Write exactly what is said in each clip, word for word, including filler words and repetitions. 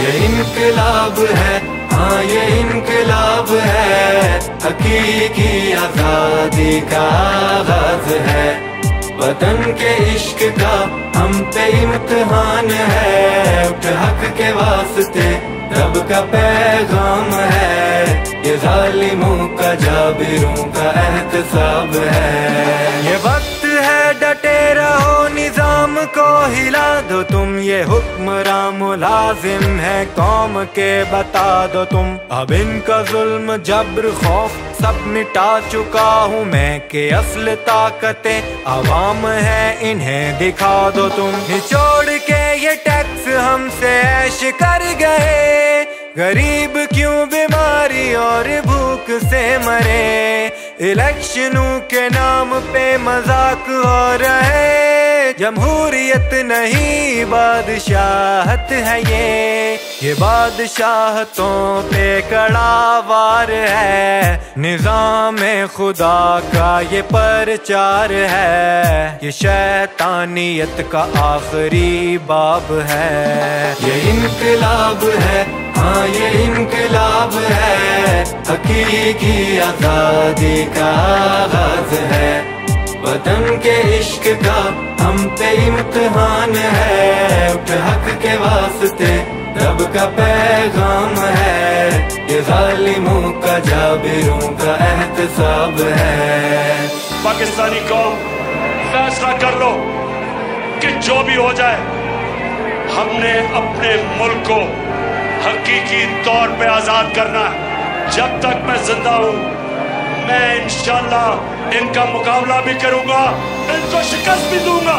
ये इनकलाब है, हाँ ये इनकलाब है, हकीकी आजादी का आगाज है। वतन के इश्क का हम पे इम्तिहान है, उठ हक के वास्ते रब का पैगाम है, ये जालिमों का जाबिरों का एहतसाब है। ये वक्त है डटे रहो, निजाम को हिला दो तुम, ये हुक्मरान मुलाजिम है कौम के बता दो तुम। अब इनका जुल्म जब्र खौफ सब मिटा चुका हूँ मैं, के असल ताकतें अवाम है इन्हें दिखा दो तुम। निचोड़ के ये टैक्स हमसे ऐश कर गए, गरीब क्यों बीमारी और भूख से मरे। इलेक्शनों के नाम पे मजाक हो रहे, जमहूरियत नहीं बादशाहत है ये, ये बादशाहतों पे कड़ा वार है। निज़ाम खुदा का ये प्रचार है, ये शैतानियत का आखिरी बाब है। ये इनकलाब है, हाँ ये इनकलाब है, हकीकी आजादी का आगाज है। वतन के इश्क का हम पे इम्तिहान है, उठ हक के वास्ते रब का पैगाम है, ये जालिमों का जाबिरों का एहतसाब है। पाकिस्तानी कौम फैसला कर लो कि जो भी हो जाए, हमने अपने मुल्क को हकीकी तौर पे आजाद करना है। जब तक मैं जिंदा हूं, मैं इंशाल्लाह इनका मुकाबला भी करूंगा, इनको शिकस्त भी दूंगा।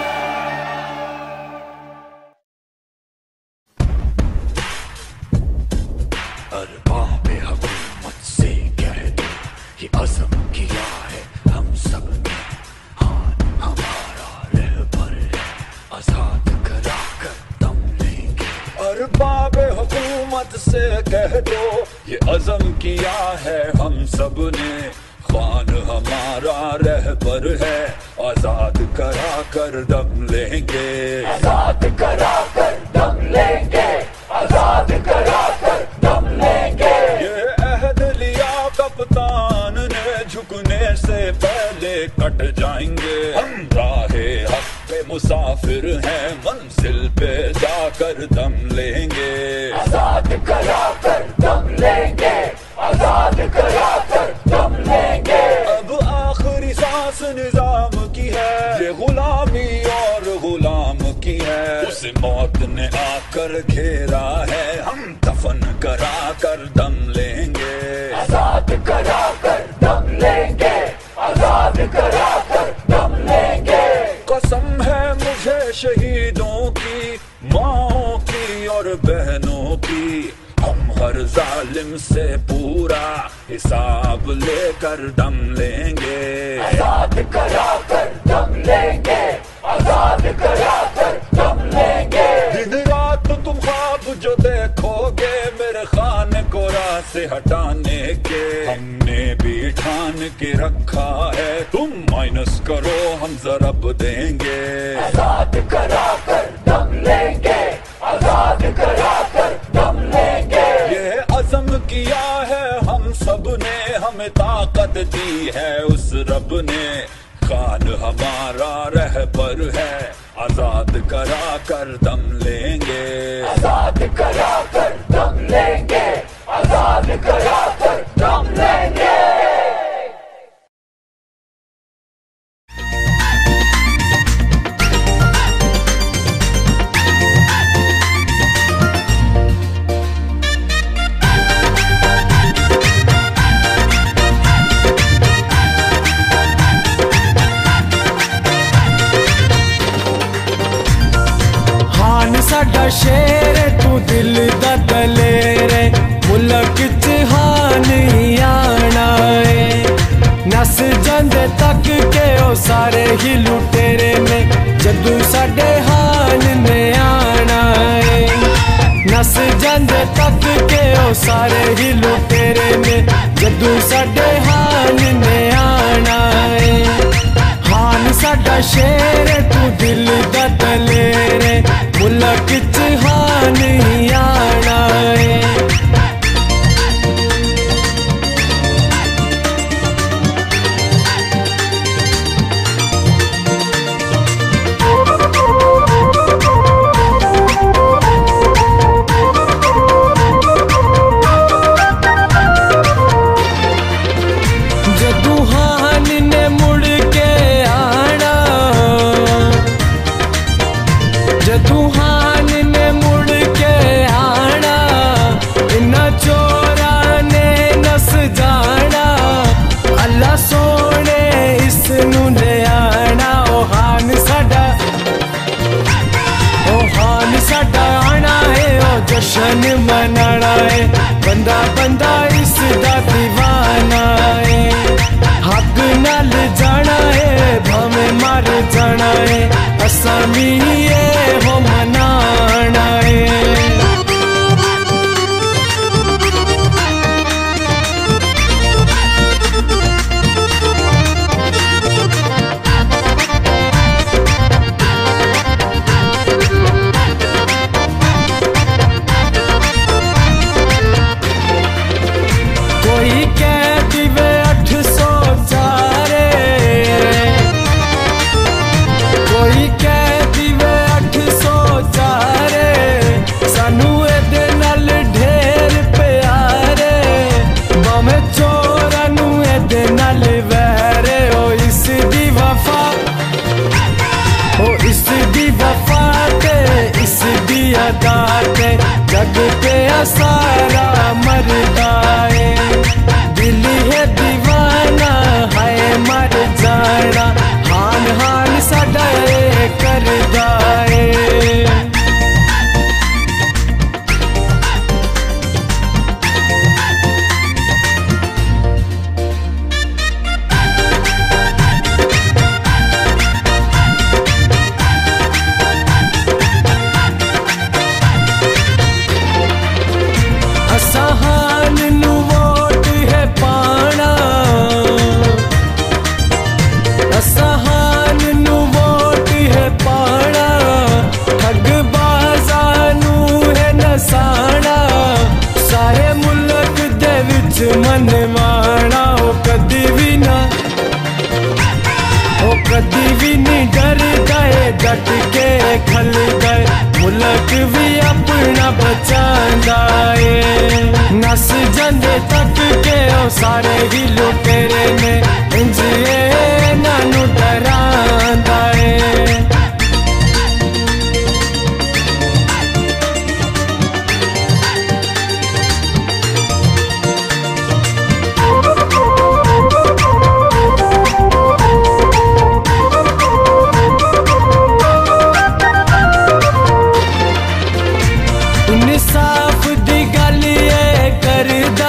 अरबां पे हुकूमत से कह दो, ये अज़म किया है हम सब ने, हाँ हमारा रहबर है, आजाद करा कर दम लेंगे। अरबां पे हुकूमत से कह दो, ये अज़म किया है हम सब ने, खान हमारा रहबर है, आजाद करा कर दम लेंगे। आजाद करा कर दम लेंगे, आजाद करा कर दम लेंगे। ये अहद लिया कप्तान ने, झुकने से पहले कट जाएंगे। हम राहे हक पे मुसाफिर हैं, मंजिल पे जाकर दम लेंगे। आजाद करा कर दम लेंगे, आजाद करा कर दम लेंगे। अब आखिरी सांस निजाम की है, ये गुलामी और गुलाम की है, उसे मौत ने आकर घेरा है, हम दफन करा कर दम लेंगे। आजाद करा कर दम लेंगे, आजाद करा कर दम लेंगे। कसम है मुझे शहीदों की, माओं की और बहनों की, हम हर जालिम से पूरा हिसाब लेकर दम लेंगे। आजाद करा कर दम लेंगे, आजाद करा कर दम लेंगे। दिन रात तुम ख्वाब जो देखोगे, मेरे खान को राह से हटाने के, हमने भी ठान के रखा है, तुम माइनस करो हम जरब देंगे। आजाद करा कर दम लेंगे, आजाद करा कर दम लेंगे। ये अज़म किया है हम सब ने, हमें ताकत दी है उस रब ने, खान हमारा रहबर है, आजाद करा कर दम लेंगे। आजाद करा कर दम लेंगे, आजाद करा कर दम लेंगे। साडा शेर तू दिल दा दलेर, मुल्क च हान ही आना है। नस जांदे तक के ओ सारे ही लुटेरे ने, जदू साडे हान ने आना है। नस जांदे तक के ओ सारे ही लुटेरे ने, जदू साडे हान ने आना है। हान साडा शेर तू दिल दा दलेर, मुल्क च हान ही आना जशन मनाना है, बंदा बंदा इसदा दीवाना है। हक नाल जाना है भावे मर जाना है, असा भी ये हो मनाना है। कोई कह दिवे अठ सौ चारे, कोई कह दिवे अठ सौ चारे, सानू एदे नाल ढेर प्यारे, भावे चोरा नू एदे नाल वैरे। ओ इस दी वफा, ओ इस दी वफा ते इस दी अदा ते जग पे सारा मरदा है। दिल है दीवाना है मर जाना, हान हान साडा करदा है। असहान नू वोट है पाना, असहान नू वोट है पाना, ठग बाजा नू है नसाना, सारे मुल्क दे विच मनवाना। ओ कदी भी ना, ओ कदी भी नहीं डरदा है, डट के खल गए मुल्क भी अपना बचांदा है। नस जंदे तक के ओ सारे ही लुटेरे ने, इंज ये नानू डरांदा है। इंसाफ दी गल ये करदा,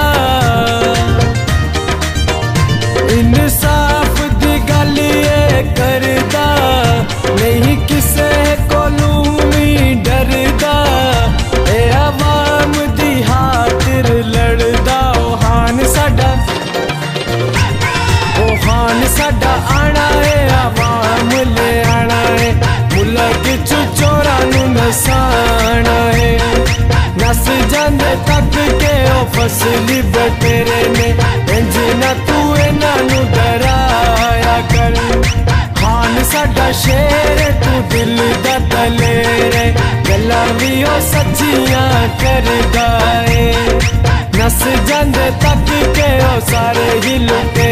इंसाफ दी गल ये करदा, नहीं किसे कोलू भी डरदा, ए अवाम दी खातिर लड़दा। ओ हान साडा, ओ हान साडा आना है, अवाम ले आना है, मुल्क च चोरा नू नसाना है। नस जांदे तक के ओ फसली बटेरे ने, इंज ना तू इन्हां नू डराया कर। खान साडा शेर तू दिल दा दलेर, गल्लां भी ओ सच्चियां करदा है। नस जांदे तक के ओ सारे ही लुटे